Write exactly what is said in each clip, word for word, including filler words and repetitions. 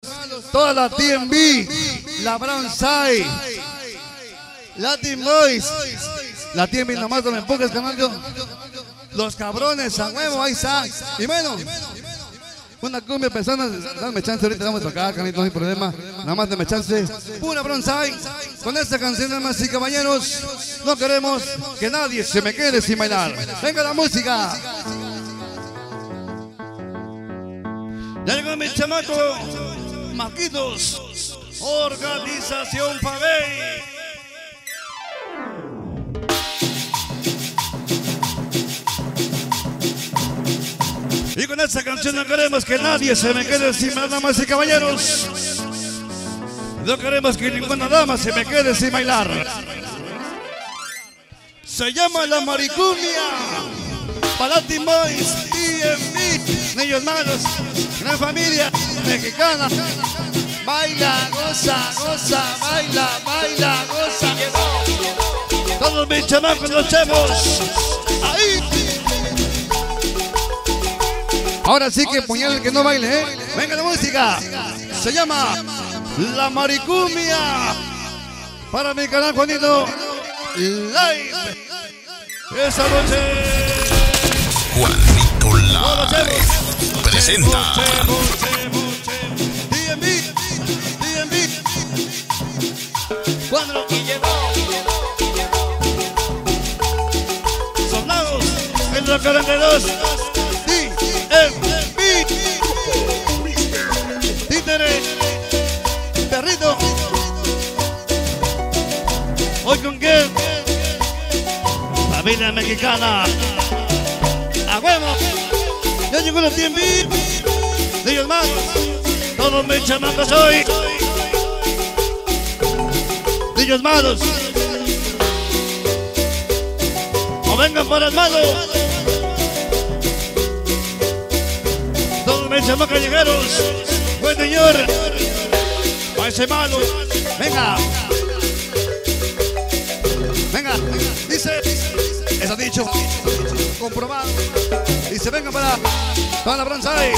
toda la T M B, la Brown Side, Latin Boys, la T M B nomás no me empujes, canal. Los cabrones, a huevo, ahí está. Y bueno, una cumbia personas, dame chance, ahorita vamos a tocar, canito, no hay problema. Nada más dame chance. Pura Brown Side, con esta canción, damas y caballeros, no queremos que nadie se me quede sin bailar. Venga la música. Ya llegó mi chamaco, Maquitos, Organización Pavey. Y con esta canción no queremos que nadie se me quede sin bailar, damas y caballeros. No queremos que ninguna dama se me quede sin bailar. Se llama La Maricumbia, para Latin Boys, T M B, niños malos, gran familia mexicana. Baila, goza, goza, baila, baila, goza. Todos mis chamacos los echemos. Ahí. Ahora sí que puñal el que no baile, ¿eh? Venga la música. Se llama La Maricumbia. Para mi canal Juanito Live. Esa noche. Juanito Live presenta. D M B, D M B. Cuando que llegó. Soldados en los cuarenta y dos. Títere, perrito. Hoy con quién? Familia mexicana. A huevo. Ya llegó la T M B. Niños más. Todos mis chamacos hoy. Niños malos. O vengan por el malo. Mis chamacos callejeros, buen señor, a ese malo, venga, venga, dice, eso dicho, comprobado, dice, venga para, para la Brown Side,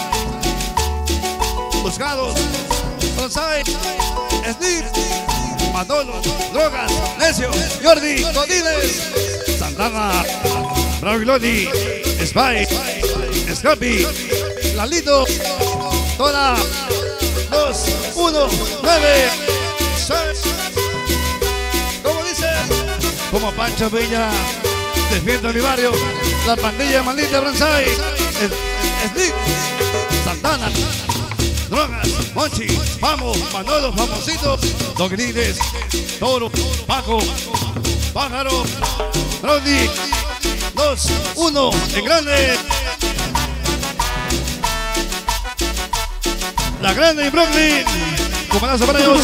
buscados, Brown Side, Snip, Manolo, Drogas, Necio, Jordi, Godínez, Santana, Brauloni, Spy, Scrappy, Lalito, toda, dos, uno, nueve, seis. ¿Cómo dice? Como Pancho Villa, defiendo mi barrio, la pandilla maldita Brown Side, Slick, Santana, Drogas, Monchi, Vamos, Manolo, Famosito, Dogrides, Toro, Paco, Pájaro, Brody, dos, uno, en grande. La grande en Brooklyn. Comanazo para ellos.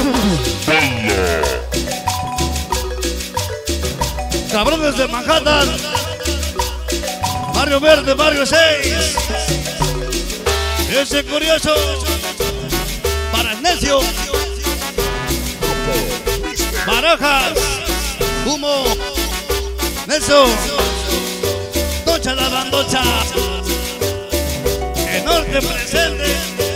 Cabrones de Manhattan. Barrio Verde, Barrio seis. Ese curioso. Para el necio. Barajas. Humo. Nelson. Docha la bandocha. El norte presente.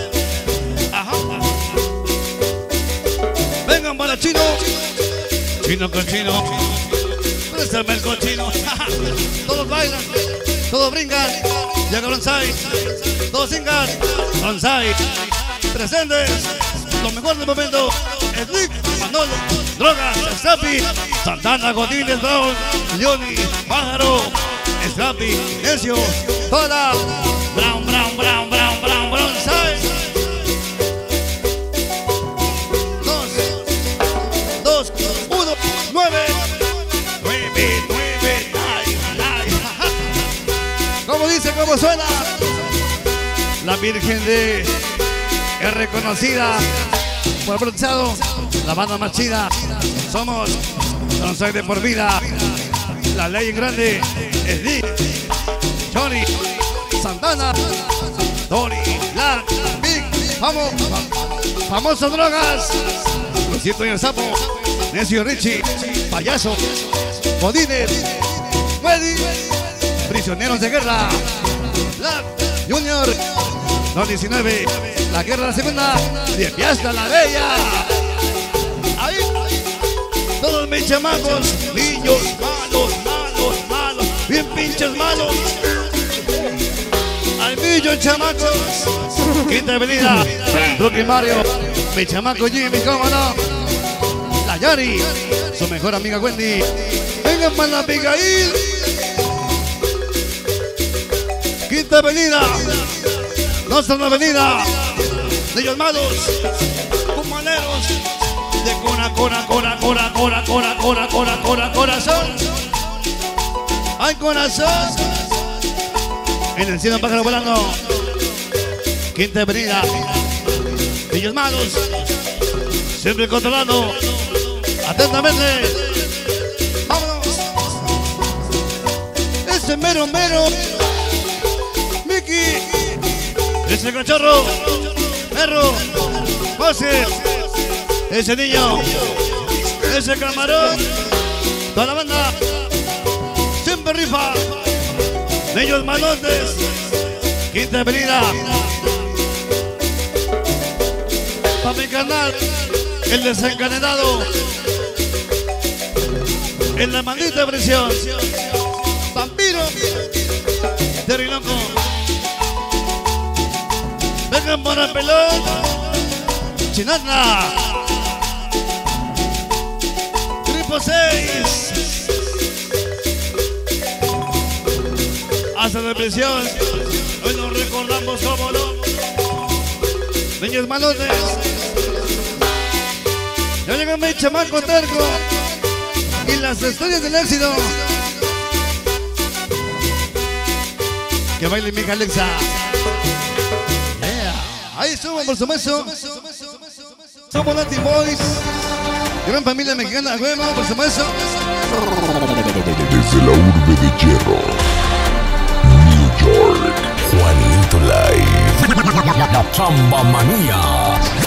Vengan para chino, chino con chino, préstame el cochino. Todos bailan, todos brincan, llega Brown Side, todos singan, Brown Side, presentes, lo mejor del momento, Slick, Manolo, Drogas, Scrappy, Santana, Godínez, Brown, Johnny, Pájaro, Scrappy, Necio, toda, Brown, Brown, Brown, Brown, Brown, Brown Side. ¿Cómo dice? ¿Cómo suena? La Virgen de es reconocida por el bronceado, la banda más chida. Somos Brown Side de por vida. La ley en grande es Dick, Johnny, Santana, Tony, Black, Big, vamos, famosas Drogas, Luisito y el Sapo, Necio Richie, Payaso, Godínez, Weddy, Prisioneros de Guerra, Black, Junior, dos diecinueve, La guerra de la segunda, de fiesta la bella. Ahí, todos mis chamacos, niños malos, malos, malos, bien pinches malos. Al millón chamacos, Quinta Avenida, Duque Mario, mi chamaco Jimmy, cómo no. La Yari, su mejor amiga Wendy. Vengan para la Abigail. Quinta Avenida, Nuestra Avenida, niños malos, cumaneros, de cora, cora, cora, cora, cora, cora, cora, cora, cora, corazón. Ay, corazón. En el cielo un pájaro volando. Quinta Avenida, niños malos, siempre controlando. Atentamente. Vámonos. Ese mero mero Mickey. Ese cachorro, perro, José, ese niño, ese camarón, toda la banda, siempre rifa, niños malotes, Quinta Avenida, para mi canal, el desencadenado, en la maldita prisión, vampiro, Terry Loco. Vengan por el pelón, Chinatla, Tripo seis, hasta la prisión. Hoy nos recordamos como no, niños malotes. Ya llega mi chamaco terco y las historias del éxito. Que baile mi hija Alexa. Ahí subo, por supuesto. Somos Latin Boys. Gran familia mexicana, huevo, por supuesto. Desde la urbe de hierro, New York, Juanito Live. La Chamba Manía.